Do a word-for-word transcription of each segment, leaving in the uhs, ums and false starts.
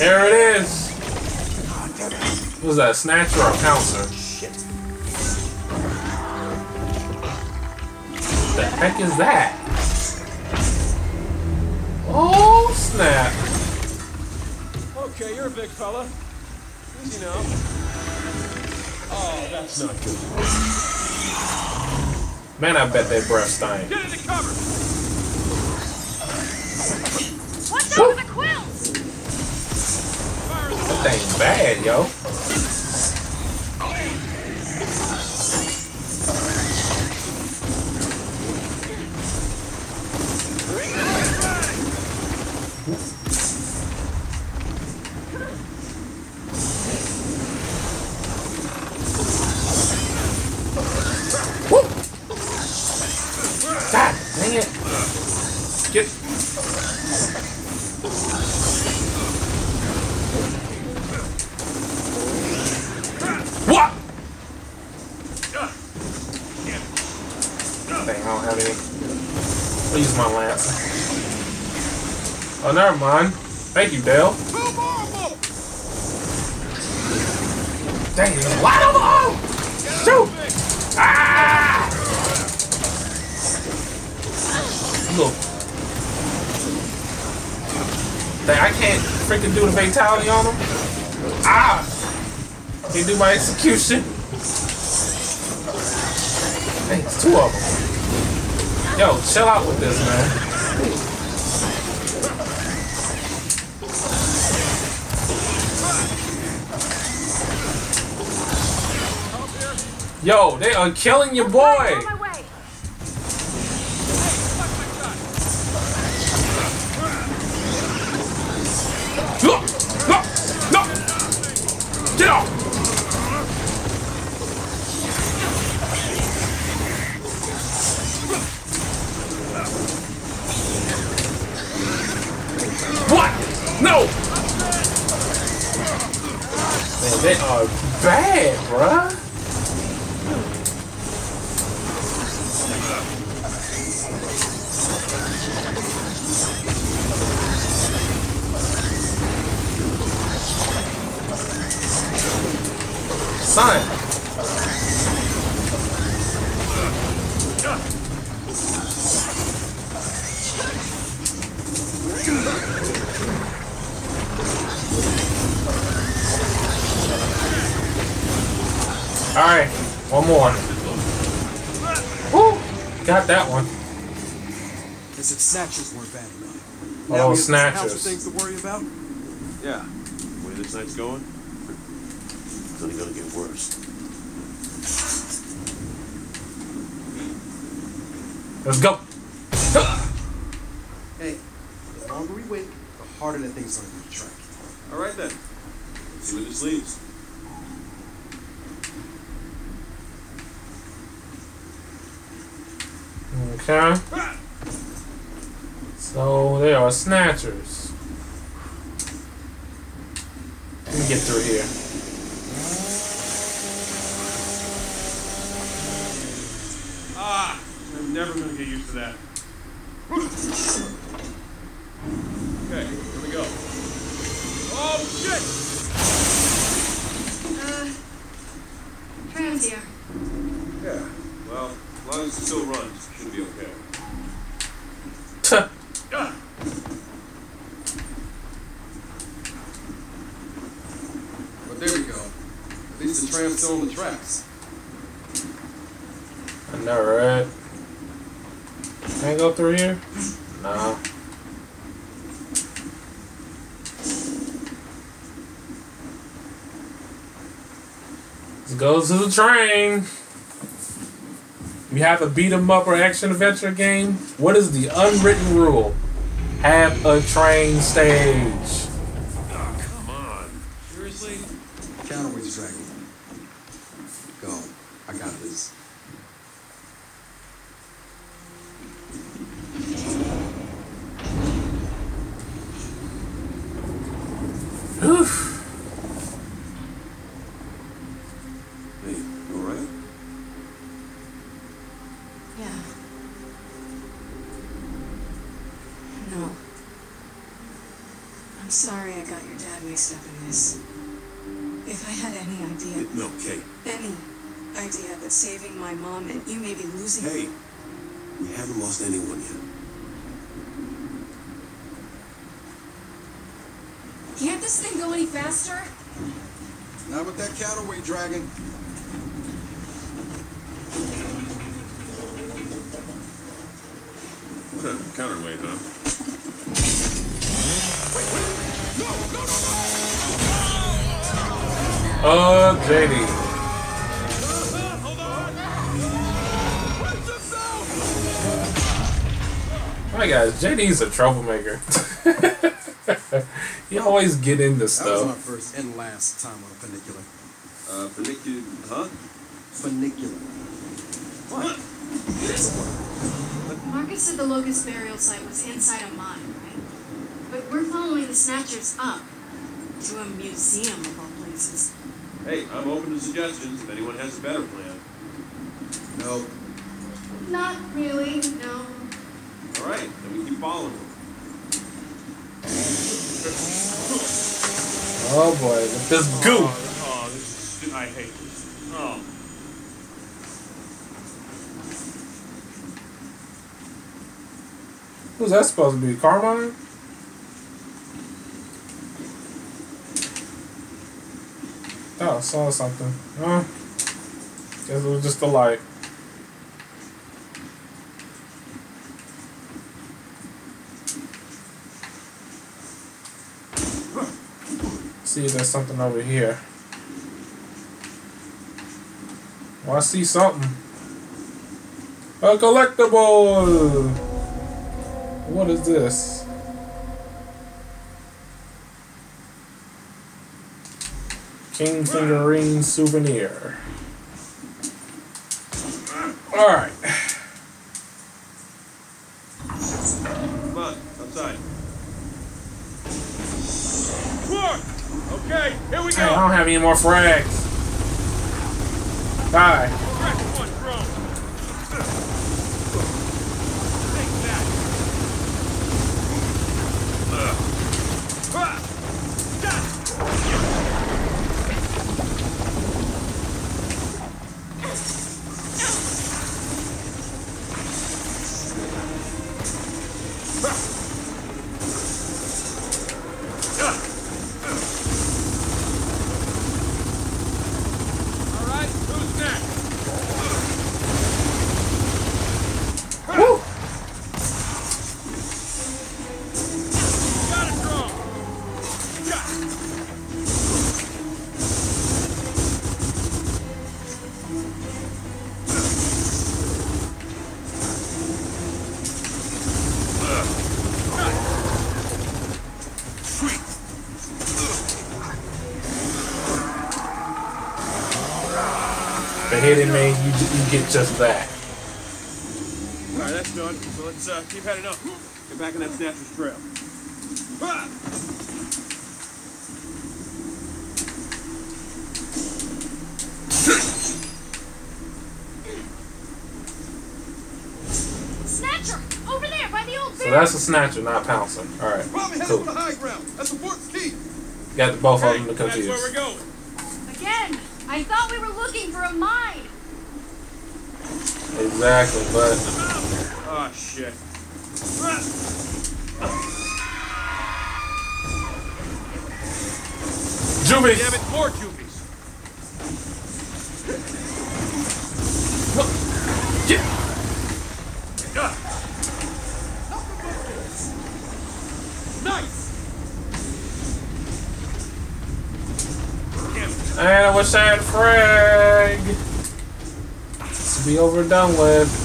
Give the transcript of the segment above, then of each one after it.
There it is. What was that, a snatcher or a pouncer? Shit. What the heck is that? Oh, snap. Okay, you're a big fella. Easy now. Oh, that's not good. Man, I bet that breath stank. Get into cover! Watch out for the quills! That thing's bad, yo. God dang it. Get. What? Dang, I don't have any. I'll use my lance. Oh, never mind. Thank you, Dale. Dang, there's a lot of them! Shoot! Ah! Look. Dang, I can't freaking do the fatality on them. Ah! Can't do my execution. Dang, it's two of them. Yo, chill out with this, man. Yo, they are killing your boy. No! No! No! Get off! What? No! Man, they are bad, bruh. Son. All right, one more. Woo! Got that one. As if snatchers weren't bad enough. Oh, Now we have snatchers. house of things to worry about. Yeah. The way this night's going, it's only gonna get worse. Let's go. Hey, the longer we wait, the harder that thing's gonna be to track. All right then. Let's see where this leads. Okay. So they are snatchers. Let me get through here. Ah! I'm never gonna get used to that. Okay, here we go. Oh shit! Uh, Trans here. Yeah. Well, as long as it still runs, it should be okay. Ah! But there we go. At least the tram's still on the tracks. I know, right? Can I go through here? No. Let's go to the train. You have a beat 'em up or action adventure game. What is the unwritten rule? Have a train stage. Oh, come on. Seriously? Counterweight's dragging. Go. I got this. Whew. Hey, you alright? Yeah. No. I'm sorry I got your dad mixed up in this. If I had any idea, No, Kay. any idea that saving my mom and you may be losing... Hey, we haven't lost anyone yet. Can't this thing go any faster? Not with that counterweight dragon. Counterweight, huh? Uh, J D. My guys, J D's a troublemaker. He always get into That was our stuff. first and last time on a funicular. Uh, funicular, huh? Funicular. What? Marcus said the Locust burial site was inside a mine, right? But we're following the Snatchers up to a museum of all places. Hey, I'm open to suggestions if anyone has a better plan. No. Not really, no. All right, then we keep following them. Oh boy, with this goo. Oh, oh, this is, I hate this. Oh. Who's that supposed to be? Carmine? Oh, I saw something. Oh. Guess it was just the light. See if there's something over here. Oh, I see something. A collectible! What is this? King finger ring souvenir. Alright. Come on, outside. Okay, here we Hey, I don't have any more frags. Die. One drone. Take that. The hitting me, you, you get just that. Alright, that's done. So let's uh, keep heading up. Get back on that Snatcher's trail. Ah! Snatcher! Over there, by the old So barrel! that's a snatcher, not pouncer. Alright, Probably headed cool. for the high ground. That's the fort's key. Got both Hey, of them that's where we're confused. going. Again! I thought we were looking for a mine! Exactly, but Oh, shit. Juvies! Damn it, more juvies. Get. Nice. Damn it. And I wish I had frag. This will be over and done with.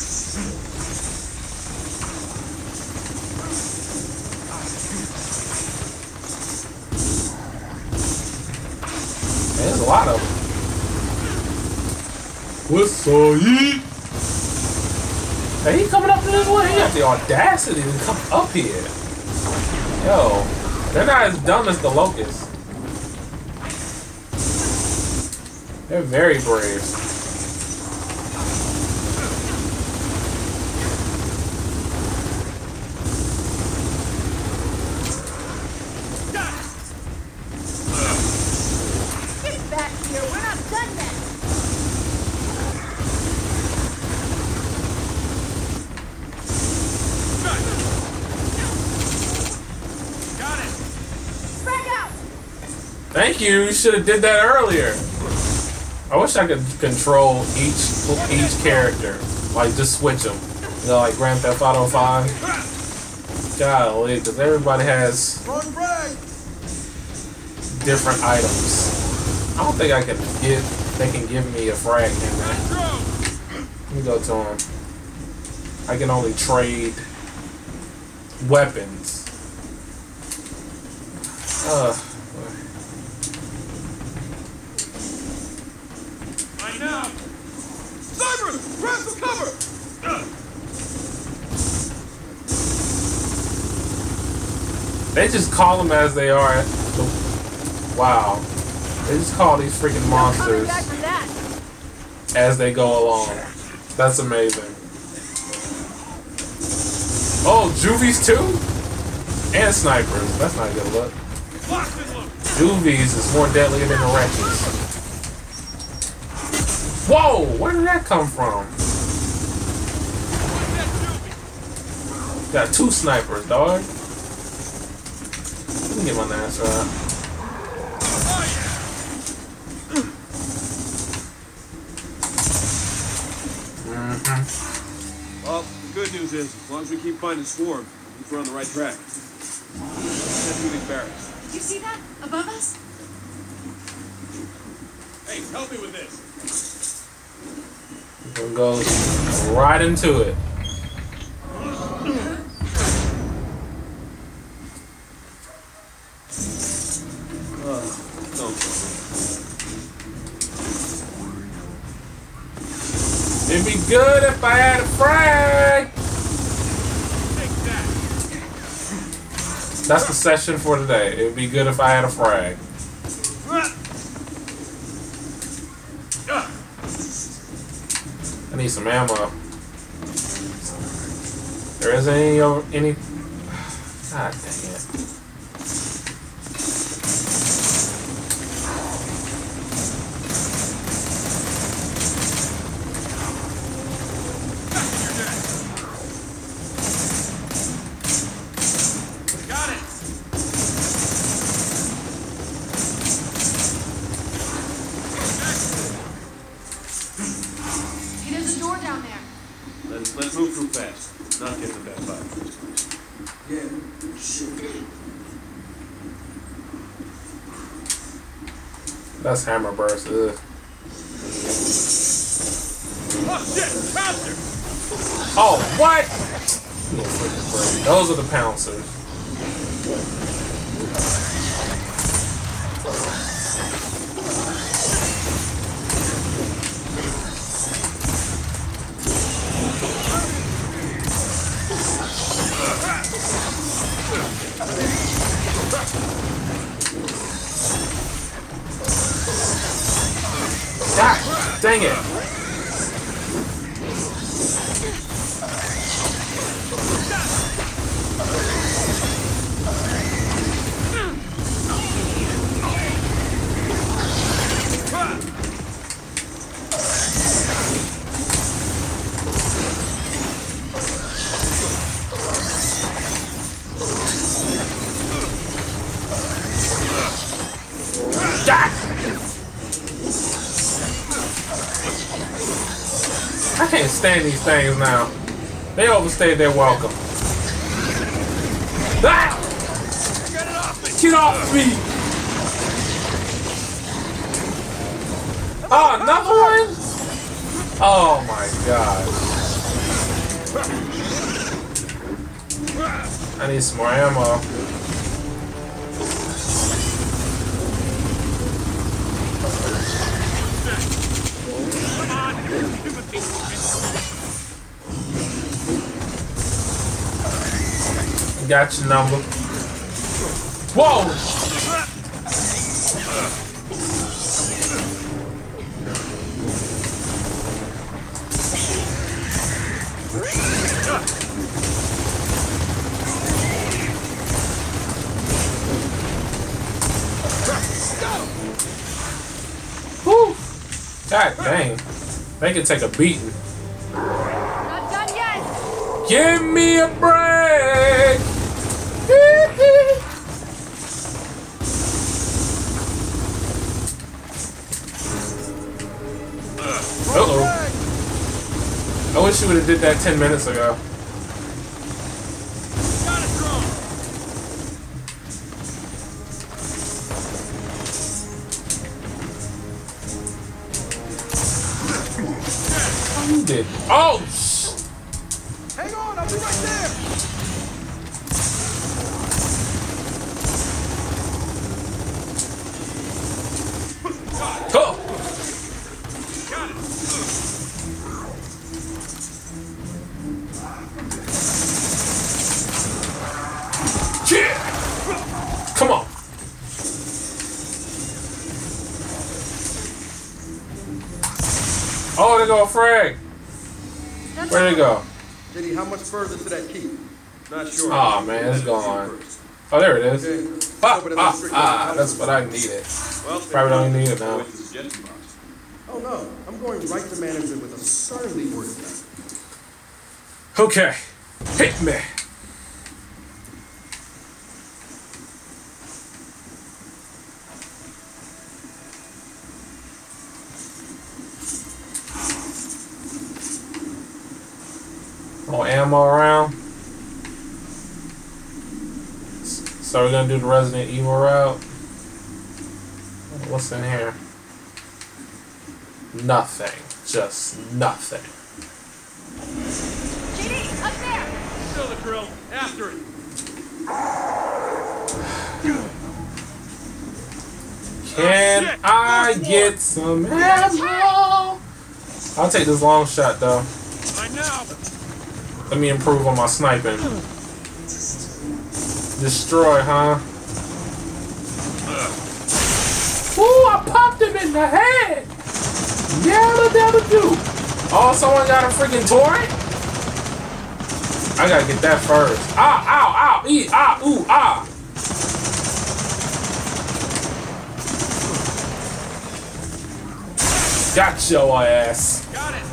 There's a lot of them. What's up, ye? Hey, he coming up to this way? He got the audacity to come up here. Yo, they're not as dumb as the Locusts. They're very brave. Thank you. You should have did that earlier. I wish I could control each each character, like just switch them. You know, like Grand Theft Auto five. Golly, because everybody has different items. I don't think I can get. They can give me a frag in there. Let me go to them. I can only trade weapons. Uh. I know. Sniper, grab some cover. They just call them as they are. Wow. They just call these freaking monsters as they go along. That's amazing. Oh, juvies too? And snipers. That's not a good look. Juvies is more deadly than the wretches. Whoa! Where did that come from? Got two snipers, dog. Let me get my ass right. Mm-hmm. Well, the good news is, as long as we keep finding Swarm, we're on the right track. Let's do these barracks. Did you see that? Above us? Hey, help me with this. It goes right into it. Uh, don't It'd be good if I had a frag. That's the session for today. It'd be good if I had a frag. I need some ammo. There isn't any over any. God dang it. Let's move through fast. Not get the bad vibe. Yeah, shit. That's hammer burst. Ugh. Oh shit! Pouncer! Oh, what? Those are the pouncers. God, dang it. I can't stand these things now. They overstayed their welcome. Ah! Get it off me! Get off me! Oh, another one? Oh my god. I need some more ammo. Got your number. Whoa! Whew. God dang. They can take a beating. Not done yet! Give me a break! wish you would have did that ten minutes ago. Got it, drone. Oh, you did. Oh, sh! Hang on, I'll be right there. Go! Got it. Yeah! Come on. Oh, there go a frag. Where'd it go? J D, how much further to that keep? Not sure. Oh man, it's gone. Oh, there it is. Okay. Ah, Hope it doesn't ah, restrict ah, my that's what I needed. Well, Probably don't even need it now. Always the suggestion box. Oh no, I'm going right to management with a sternly worded letter. Okay, hit me. More ammo around. So we're gonna do the Resident Evil route. What's in here? Nothing. Just nothing. J D, up there! Still the drill. After it. Can Oh, shit. I First get some ammo? I'll take this long shot though. I now. Let me improve on my sniping. Destroy, huh? Ooh, I popped him in the head! Yabba dabba do! Oh, someone got a freaking torrent? I gotta get that first. Ah, ow, ow, ee, ah, ooh, ah! Got your ass. Got it.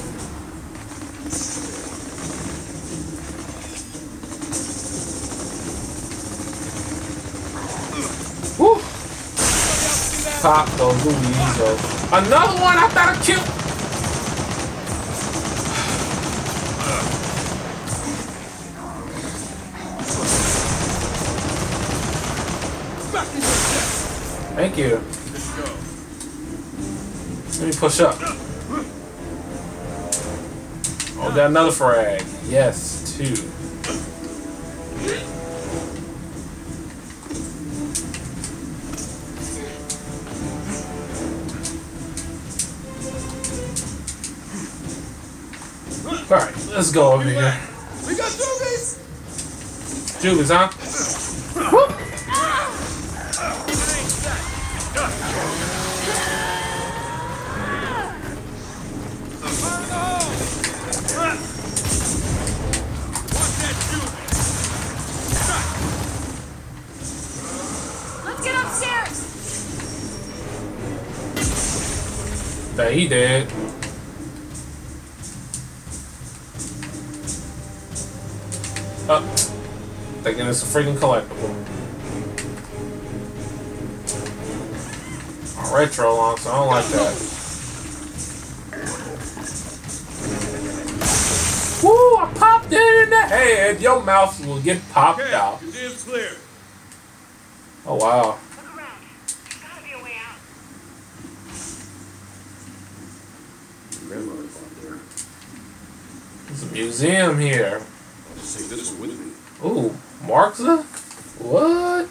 Woo! Pop those Luigi's. Another one I thought I killed. Thank you. Let's go. Let me push up. Oh, got another frag. Yes, two. Alright, let's go over here. We got zombies! Julius, huh? Whoop. Let's get upstairs! That he did. Up. Thinking it's a freaking collectible. A retro long, so I don't like that. Woo! I popped it in the head. Your mouth will get popped Okay, out. museum's clear. Oh wow. Look around. There's gotta be a way out. There's a museum here. I'll just take this one with me. Ooh, Markza? What?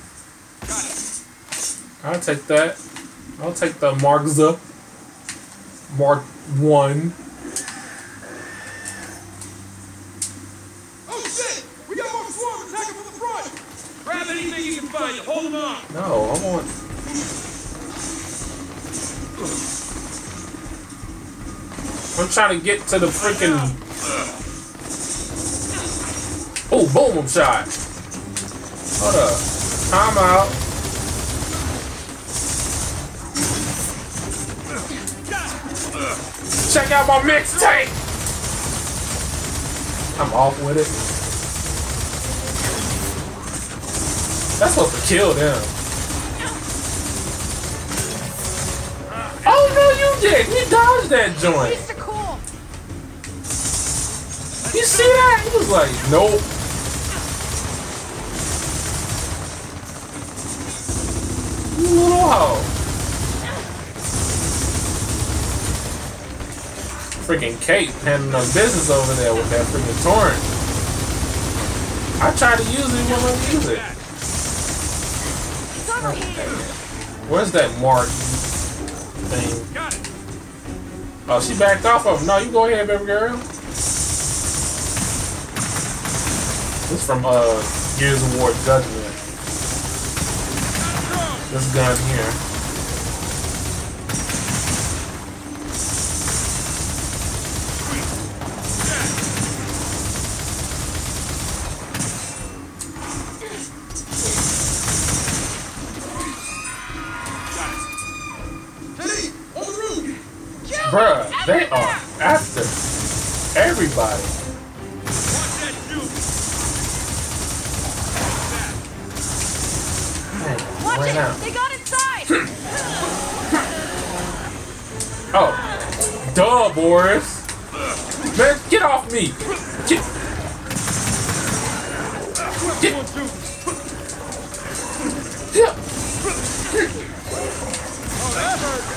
I'll take that. I'll take the Markza. Mark one. Oh shit! We got more swarm attacking from the front! Grab anything you can find. Hold them on. No, I want. I'm trying to get to the freaking. Oh, boom shot. Hold up. Time out. Check out my mixtape. I'm off with it. That's supposed to kill them. Oh no, you did. You dodged that joint. Mister Cool! You see that? He was like, nope. You little hoe. Freaking Kate handling no business over there with that freaking torrent. I tried to use it, he won't let me use it. Okay. Where's that mark thing? Oh, she backed off of him. No, you go ahead, baby girl. This is from uh, Gears of War Judgment. This gun here. Bruh, they are after everybody. Man, Watch right it! now. They got inside! Oh, duh, Boris. Man, get off me. Get. Get. Yeah. Oh, that hurt.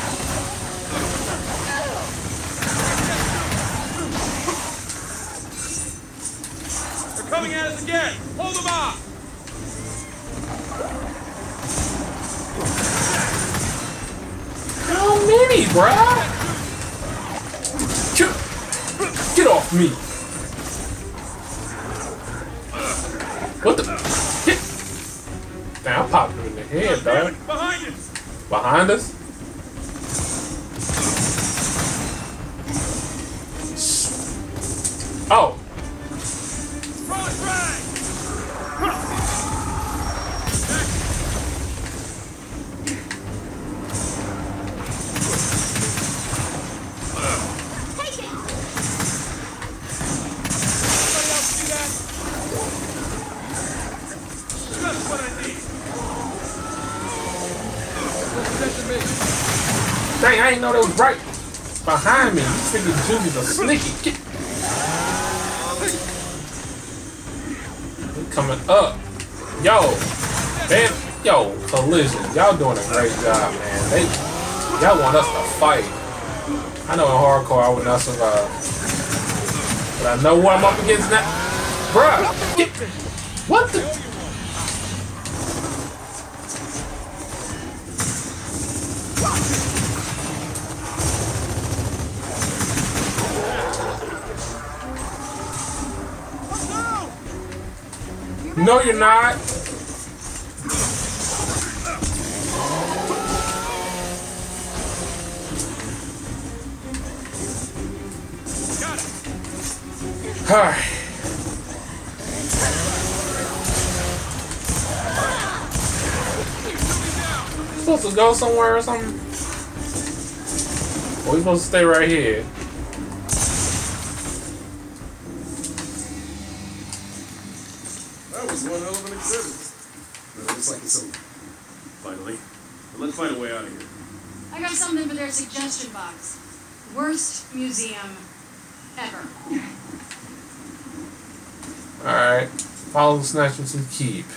Coming at us again! Hold them off! How many, bruh? Get, get off me! What the? Get. Damn, I popped him in the head, dog. Behind us! Behind us? Oh. Dang, I didn't know that was right behind me. You figured Judy's a sneaky. Get. He coming up. Yo. Man. Yo, Collision. Y'all doing a great job, man. They, y'all want us to fight. I know in hardcore I would not survive. But I know what I'm up against now. Bruh. Get. What the? No, you're not. Got it. All right. Supposed to go somewhere or something? Or we supposed to stay right here? That was one hell of an exhibit. It looks like it's over. Finally. Well, let's find a way out of here. I got something for their suggestion box. Worst museum ever. Alright. Follow the snatcher to the keep.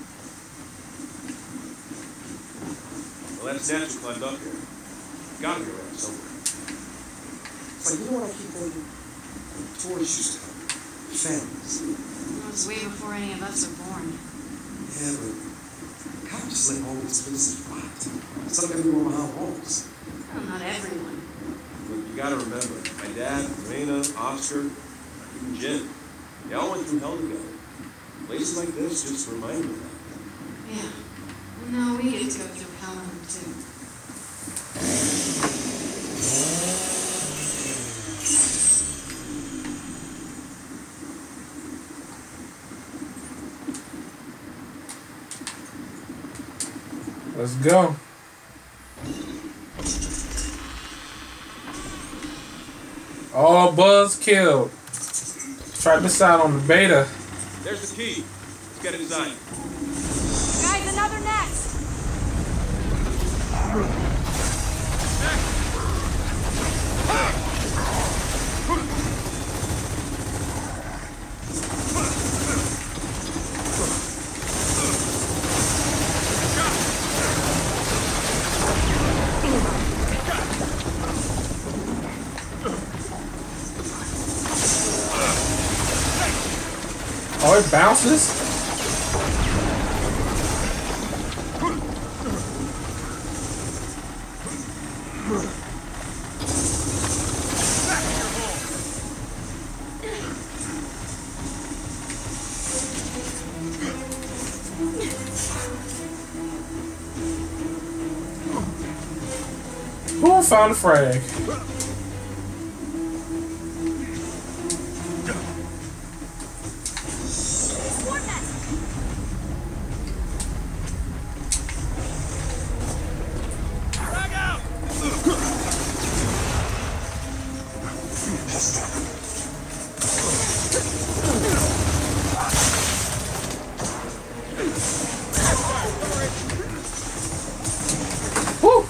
Well, that snatcher climbed up here. Gotta be around somewhere. It's like, you know what I keep thinking? Tourists used to have families. That was way before any of us were born. Yeah, but how just let all these places rot? It's like everyone behind walls. Well, not everyone. Look, you gotta remember, my dad, Raina, Oscar, even Jim, they all went through hell together. Places like this just remind me of that. Yeah. No, we get to go through hell in them too. Let's go. All buzz killed. Try this out on the beta. There's the key. Let's get inside. Guys, another net! it bounces? Who found a frag? Woo!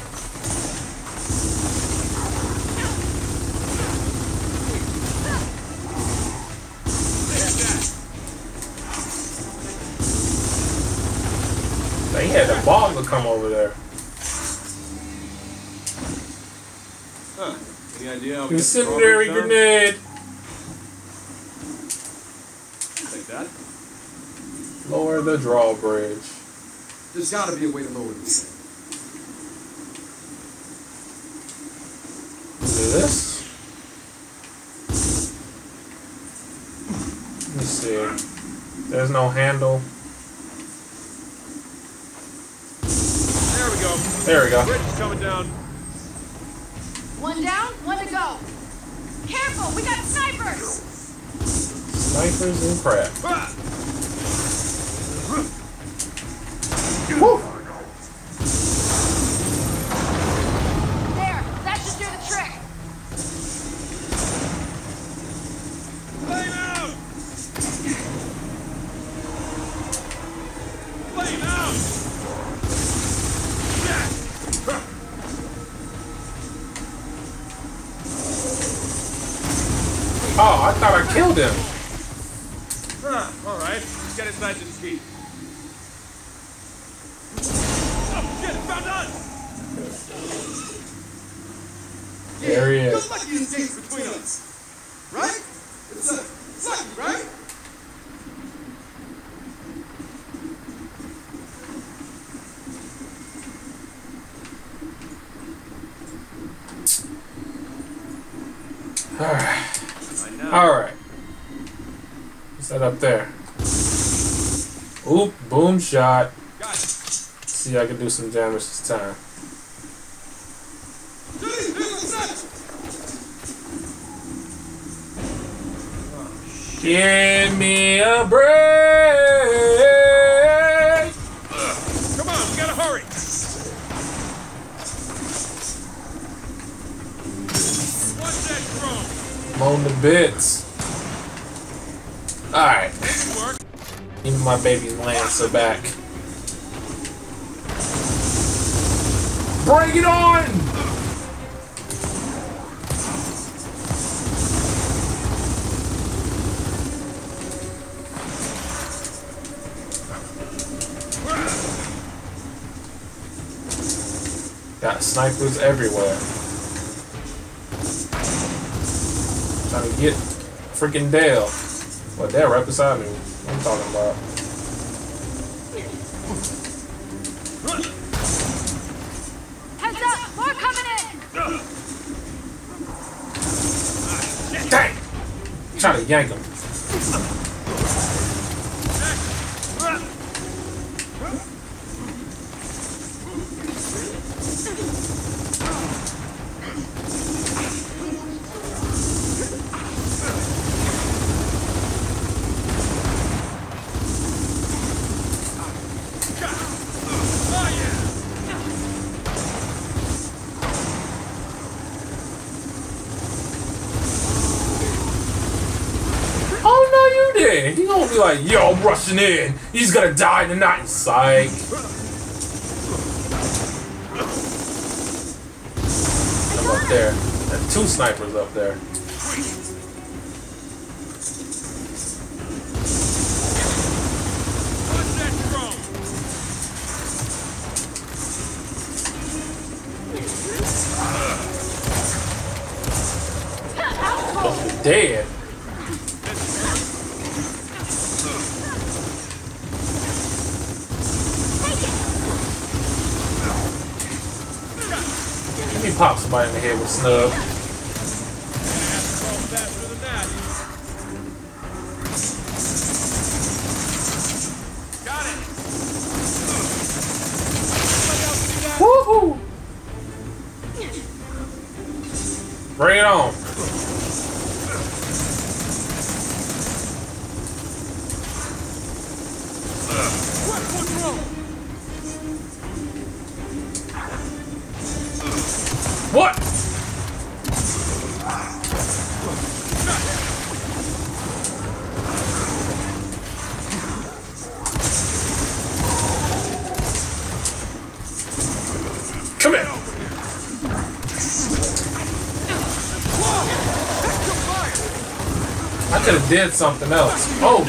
They had the ball to come over there. Huh. Any idea how we get the Incendiary drawbridge down? grenade. Like that? Lower the drawbridge. There's gotta be a way to lower this thing. Is it this? Let me see. There's no handle. There we go. There we go. Bridge is coming down. One down, one to go. Careful, we got snipers! Snipers and crap. Ah! Woo! There, that should do the trick. Flame out! Flame out! Oh, I thought I killed him. Ah, all right. Let's get inside this feet. Oh shit! Found us! There he You're is. lucky this game's between us. Right? It's a it's lucky, right? Alright. I know. Alright. What's that up there? Oop, boom shot. Got it. See if I can do some damage this time. Judy, here's what's next. Give me a break. Come on, we gotta hurry. What's that drone? Moan the bits. Alright. This work. Even my baby Lance are back. Bring it on! Got snipers everywhere. Trying to get freaking Dale. Well, they're right beside me. What I'm talking about. Heads up, more coming in! Dang! Trying to yank him. Oh no, you did! He gonna be like, yo, I'm rushing in. He's gonna die tonight. Psych. I'm up there. There's two snipers up there. What's that drone? Supposed to be dead. pop somebody in the head with a snub. Woohoo! Bring it on. What? Come here. I could have did something else. Oh.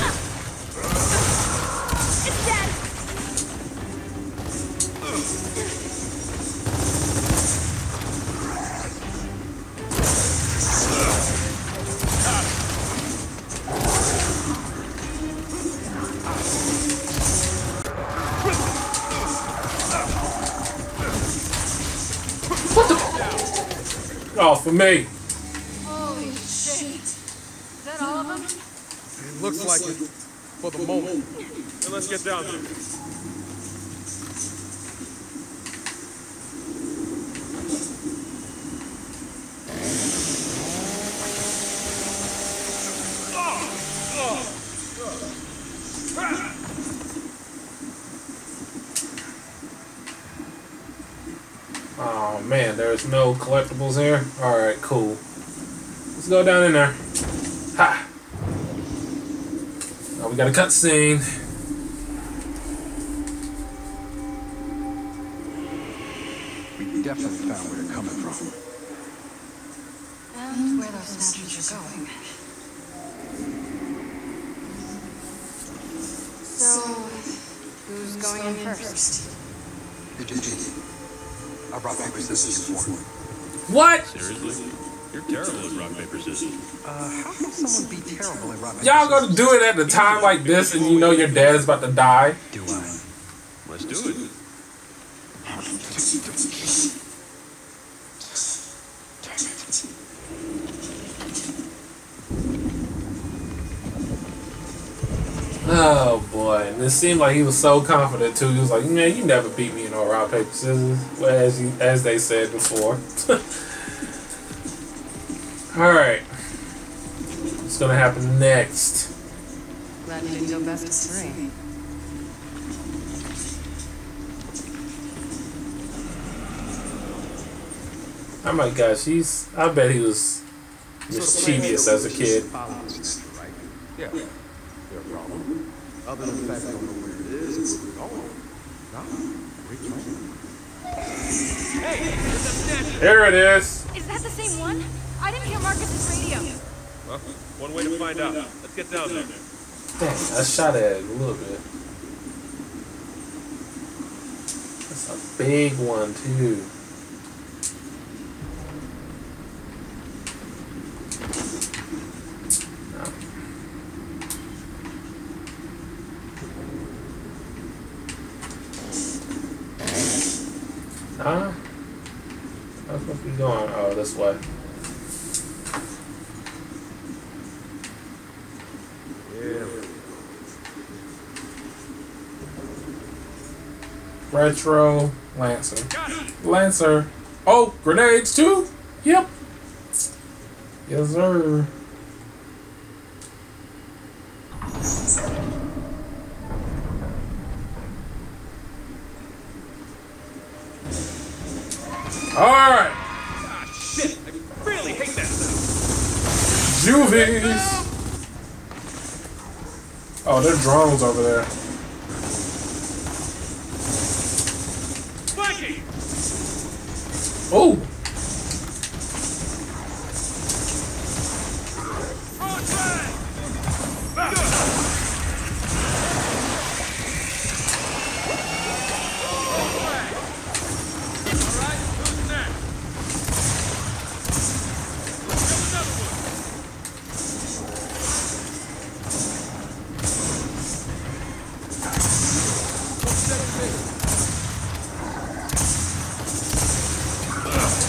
Oh, for me. Holy shit. Is that all of them? It looks like it for the moment. Then let's get down there. Oh man, there's no collectibles here. Alright, cool. Let's go down in there. Ha! Oh, we got a cutscene. We definitely found where they're coming from. And where those snatchers are going. So, who's going in first? The J J. I rock, paper, scissors before. What? Seriously? You're terrible at rock, paper, scissors. Uh, how can someone be terrible at rock, paper, Y'all gonna do it at a time like this and you know your dad is about to die? Do I? Let's do it. Oh boy, and it seemed like he was so confident too. He was like, "Man, you never beat me in no rock paper scissors," well, as you, as they said before. All right, what's gonna happen next? Glad you didn't go best of three. Oh my gosh, he's. I bet he was mischievous as a kid. Right? Yeah. Their problem. Other than the fact I don't know where it is and where we're going. No, great plan. Hey, there's a snatcher. Here it is. Is that the same one? I didn't hear Marcus's radio. Well, one way to find out. Let's get down there. Dang, I shot at it a little bit. That's a big one too. Huh? How's supposed to be going? Oh, this way. Yeah. Retro Lancer. Lancer. Oh, grenades too? Yep. Yes, sir. Alright. Ah, shit. I really hate that sound. Juvies. Oh, there are drones over there. Mikey! Oh. On track! Back up! Alright, who's next? There's another one. Go set the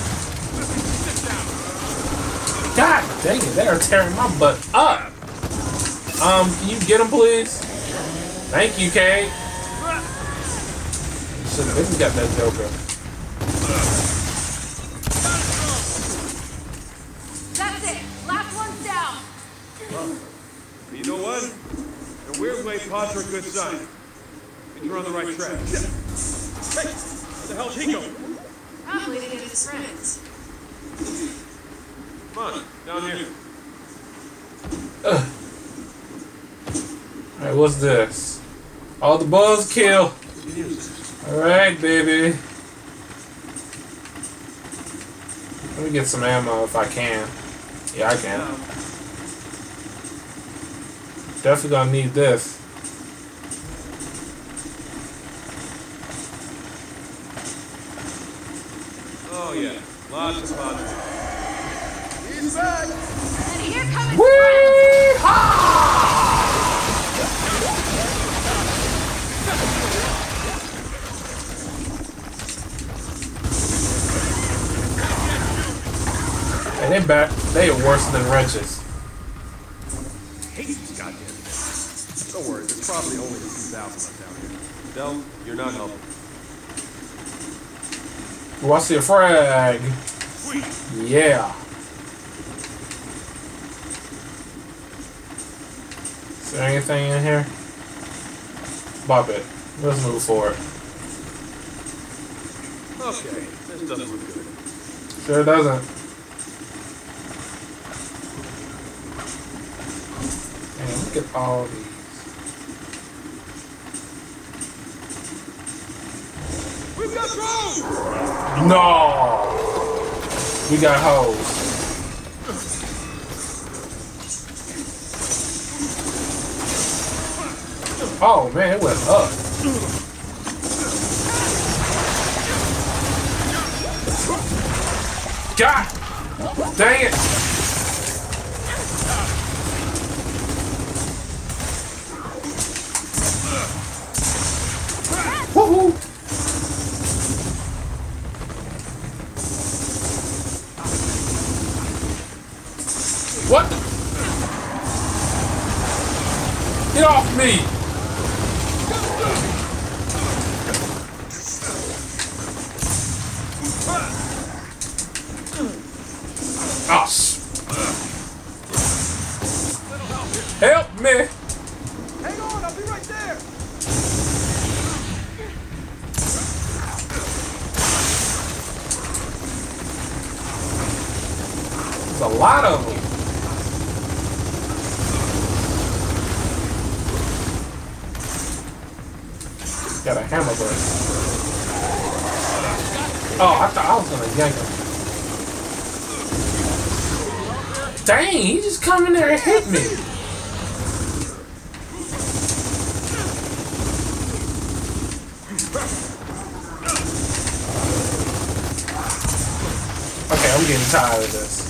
Dang it, they are tearing my butt up. Um, can you get him, please? Thank you, Kate. Should have maybe got that Joker. That's it. Last one's down. You know what? In a weird way, pods are a good sign. Means you're on the right track. Hey, where the hell's he going? Probably to get his friends. Come on, down here. Ugh. Alright, what's this? All the balls kill. Alright, baby. Let me get some ammo if I can. Yeah, I can. Definitely gonna need this. Oh yeah, lots of pods. And here comes Hey, they back. They are worse than wrenches. Hate these goddamn things. Don't worry, there's probably only a few thousand left down here. Del, you're not helping. Oh, I see a frag. Yeah. Is there anything in here? Bop it. Let's move forward. Okay, this doesn't look good. Sure doesn't. Man, look at all these. We've got drones! No! We got hoes. Oh man, it went up. God! Dang it! Woohoo! What? Get off me! Oh, sh help me! Hang on, I'll be right there! There's a lot of them. Got a hammer burst. Oh, I thought I was gonna yank him. Dang, he just come in there and hit me. Okay, I'm getting tired of this.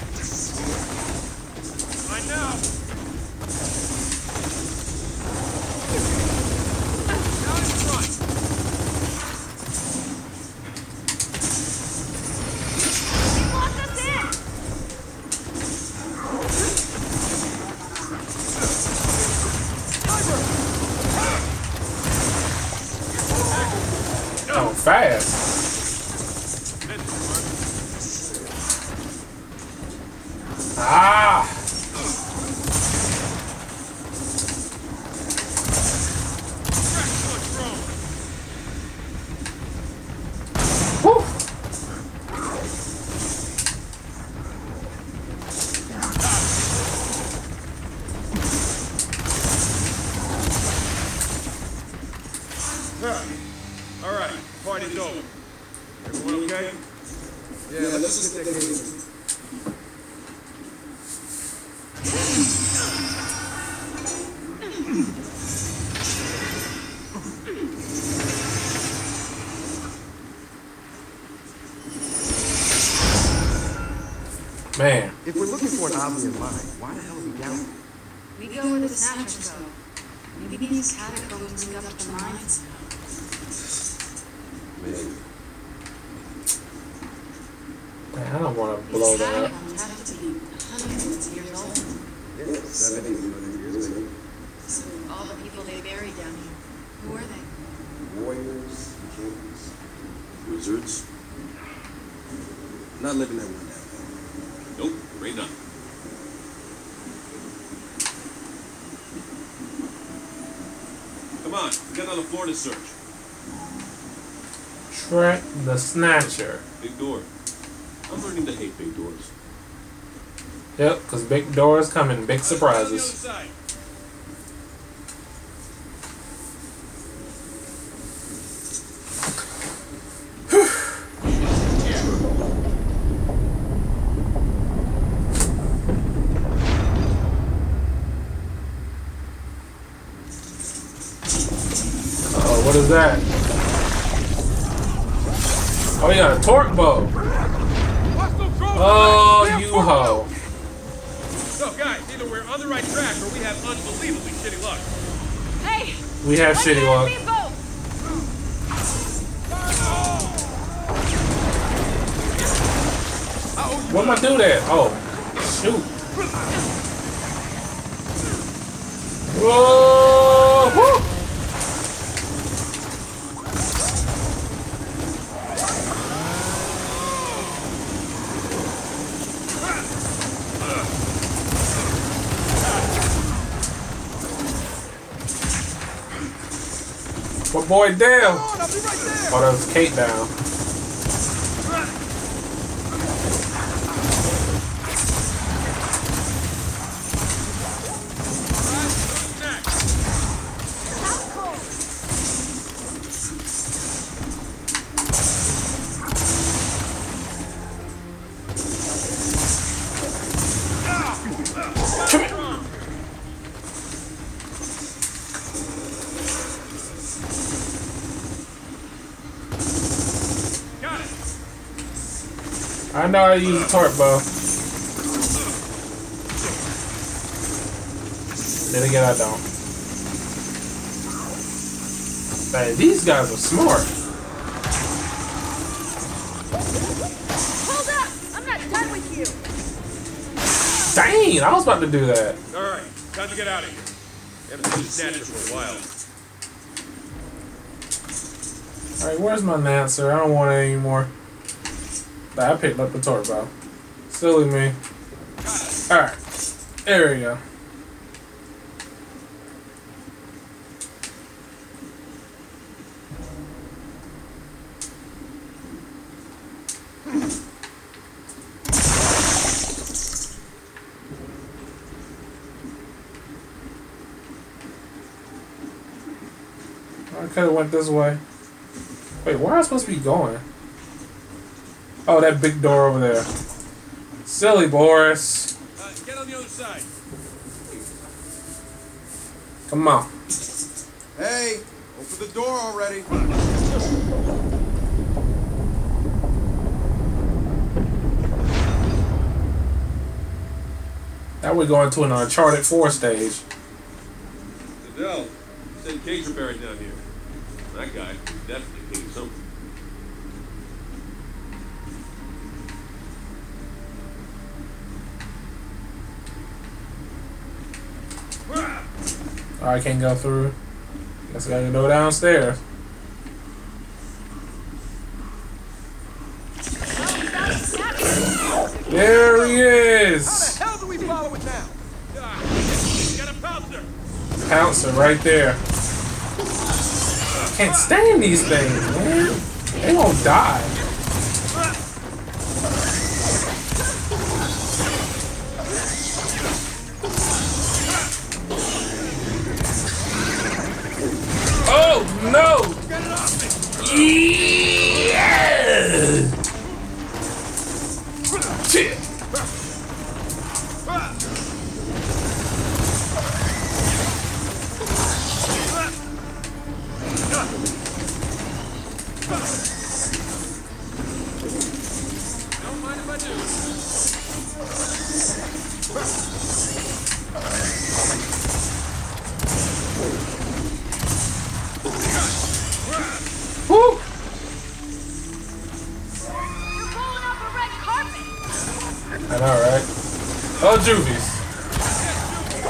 Right now! Down in front! locked us in. Oh, fast. Ah! Woo! All right, party's over. Everyone okay? Yeah, let's just get that game. Man, If we're looking for an obvious line, why the hell are we down here? We go where the snatchers go. Maybe these catacombs lead up to mines. Maybe. man, I don't want to blow These that up. catacombs have to be hundreds of seventy, eighty years maybe. So all the people they buried down here, who were they? Warriors, kings. Wizards? Not living that one down. Nope, right not. Come on, we got another floor to search. Track the Snatcher. Big door. I'm learning to hate big doors. Yep, because big doors come in big surprises. Oh, what is that? Oh, you got a torque bow. Oh, you ho. So, guys, either we're on the right track or we have unbelievably shitty luck. Hey! We have shitty luck. What am I do that? Oh, shoot. Whoa! Woo! My boy down. Oh, that was Kate down. I know how to use a torque bow. Then again, I don't. Man, these guys are smart. Hold up! I'm not done with you! Dang, I was about to do that. Alright, time to get out of here. Haven't seen the Snatcher for a while. Alright, where's my Lancer? I don't want it anymore. I picked up the torque bow. Silly me. Alright. There we go. I could have went this way. Wait, where am I supposed to be going? Oh, that big door over there. Silly Boris. Uh, get on the other side. Come on. Hey, open the door already. Now we're going to an Uncharted four stage. Adele, said caves are buried down here. That guy definitely cleaned something. Oh, I can't go through. Guess I gotta go downstairs. There he is! How the hell do we follow it now? Ah, got a pouncer! Pouncer right there. Can't stand these things, man. They won't die. Oh no! Yeah! Shit! Don't mind if I do. Woo! You're rolling off a red carpet! I know, right? Oh, Juvies.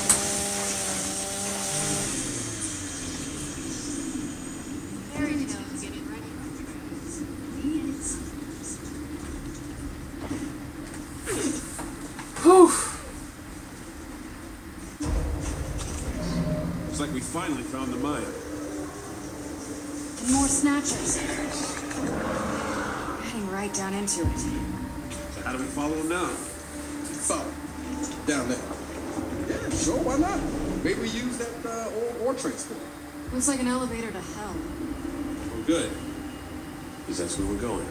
Whew. Looks like we finally found the mine. More snatchers. Heading right down into it. So how do we follow them now? Follow. Down there. Yeah, sure, why not? Maybe we use that uh, ore, ore transport. Looks like an elevator to hell. Well, good. Because that's where we're going.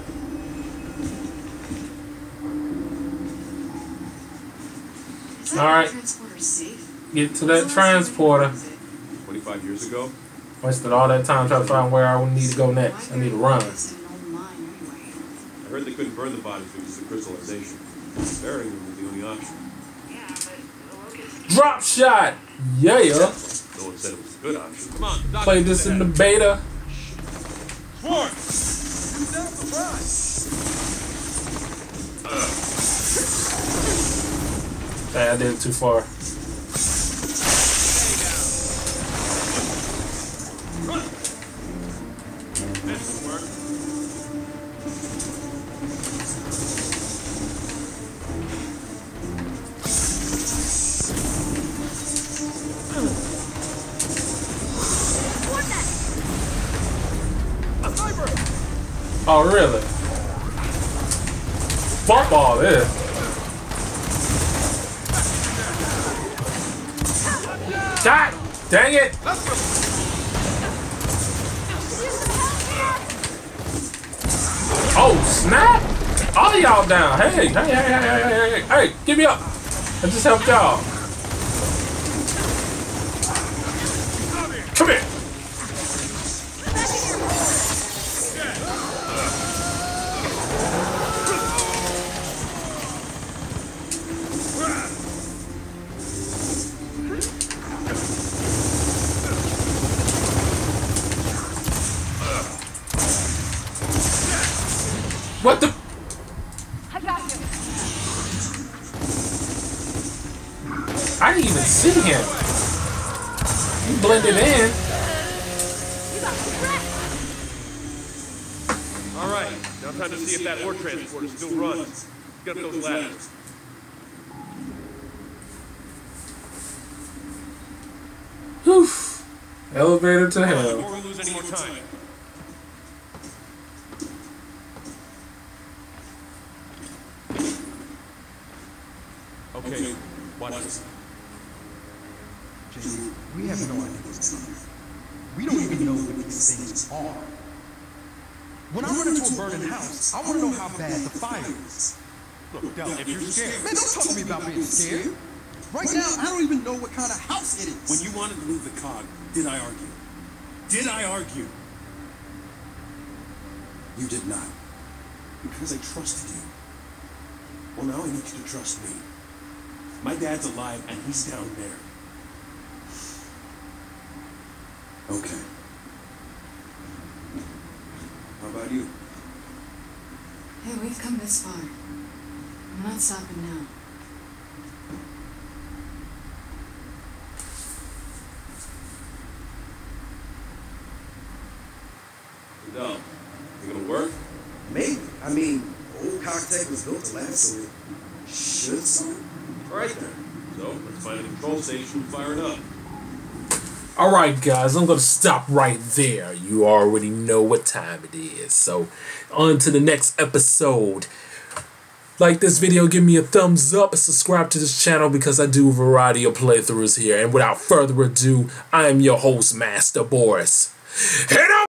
Is that All right. transporter safe? Get to that transporter. twenty-five years ago? Wasted all that time trying to find where I need to go next. I need to run. It's an old mine anyway. I heard they couldn't burn the bodies because of crystallization. Burying them was the only option. Yeah, but the locust... Drop shot! Yeah. No one said it was a good option. Come on, Doctor. Play this in the beta. Swarm! Who's down for prize? Hey, I did it too far. This will work. Oh, really? Fuck all this. God dang it! Oh, snap! All of y'all down. Hey, hey, hey, hey, hey, hey, hey, hey, give me up. I just helped y'all. Come here. What the? I got you. I didn't even see him. He blended in. All right, now time to see if that ore transporter still runs. Get up those ladders. Whew. Elevator to hell. Before we lose any more time. Okay, watch this. Jay, we have no idea what's coming. We don't even know what these things are. When I run into a burning house, I want to know how bad the fire is. Look, Del, if you're scared, Man, don't talk to me about being scared. Right now, I don't even know what kind of house it is. When you wanted to move the cog, did I argue? Did I argue? You did not. Because I trusted you. Well, now I need you to trust me. My dad's alive and he's down there. Okay. How about you? Hey, we've come this far. We're not stopping now. Del, you gonna work? Maybe. I mean, old Cogtech was built to last, so it should start. All right then. So let's find a control station and fire it up. Alright guys, I'm gonna stop right there. You already know what time it is. So, on to the next episode. Like this video, give me a thumbs up, and subscribe to this channel because I do a variety of playthroughs here. And without further ado, I am your host, Master Boris. Hit up!